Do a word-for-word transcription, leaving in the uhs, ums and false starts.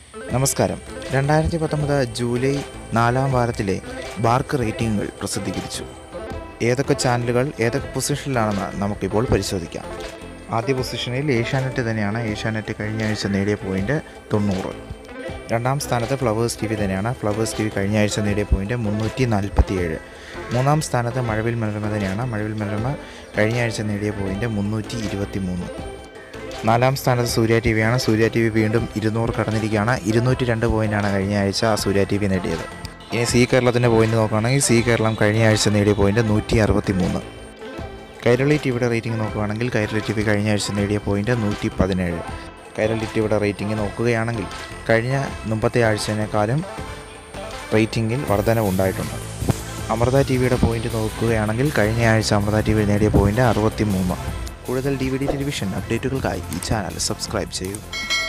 നമസ്കാരം. രണ്ടായിരത്തി പത്തൊമ്പത് ജൂലൈ നാലാം വാരത്തിലെ ബാർക്ക് റേറ്റിംഗുകൾ പ്രസിദ്ധീകരിച്ചു. ഏതൊക്കെ ചാനലുകൾ ഏതൊക്കെ പൊസിഷനിലാണെന്ന് നമുക്കിപ്പോൾ പരിശോധിക്കാം. ആദ്യ പൊസിഷനിൽ ഏഷ്യാനെറ്റ് തന്നെയാണ്. ഏഷ്യാനെറ്റ് കഴിഞ്ഞ ആഴ്ച നേടിയ പോയിൻ്റ് തൊണ്ണൂറ്. രണ്ടാം സ്ഥാനത്ത് ഫ്ലവേഴ്സ് ടി വി തന്നെയാണ്. ഫ്ലവേഴ്സ് ടി വി കഴിഞ്ഞ ആഴ്ച നേടിയ പോയിൻ്റ് മുന്നൂറ്റി നാൽപ്പത്തി ഏഴ്. മൂന്നാം സ്ഥാനത്ത് മഴവിൽ മനോരമ തന്നെയാണ്. മഴവിൽ മനോരമ കഴിഞ്ഞ ആഴ്ച നേടിയ പോയിൻ്റ് മുന്നൂറ്റി ഇരുപത്തി മൂന്ന്. നാലാം സ്ഥാനത്ത് സൂര്യ ടി വിയാണ്. സൂര്യ ടി വി വീണ്ടും ഇരുന്നൂറ് കടന്നിരിക്കുകയാണ്. ഇരുന്നൂറ്റി രണ്ട് പോയിൻ്റാണ് കഴിഞ്ഞ ആഴ്ച സൂര്യ ടി വി നേടിയത്. ഇനി സി കേരളത്തിൻ്റെ പോയിൻ്റ് നോക്കുകയാണെങ്കിൽ സി കേരളം കഴിഞ്ഞ ആഴ്ച നേടിയ പോയിൻ്റ് നൂറ്റി അറുപത്തി മൂന്ന്. കൈരളി ടി വിയുടെ റേറ്റിംഗ് നോക്കുകയാണെങ്കിൽ കൈരളി ടി വി കഴിഞ്ഞ ആഴ്ച നേടിയ പോയിൻ്റ് നൂറ്റി പതിനേഴ്. കൈരളി ടി വിയുടെ റേറ്റിംഗ് നോക്കുകയാണെങ്കിൽ കഴിഞ്ഞ മുമ്പത്തെ ആഴ്ചയേക്കാളും റേറ്റിംഗിൽ വർധനവുണ്ടായിട്ടുണ്ട്. അമൃത ടി വിയുടെ പോയിൻ്റ് നോക്കുകയാണെങ്കിൽ കഴിഞ്ഞ ആഴ്ച അമൃത ടി വി നേടിയ പോയിൻ്റ് അറുപത്തി മൂന്ന്. കൂടുതൽ ഡി വി ഡി ടെലിവിഷൻ അപ്ഡേറ്റുകൾക്കായി ഈ ചാനൽ സബ്സ്ക്രൈബ് ചെയ്യൂ.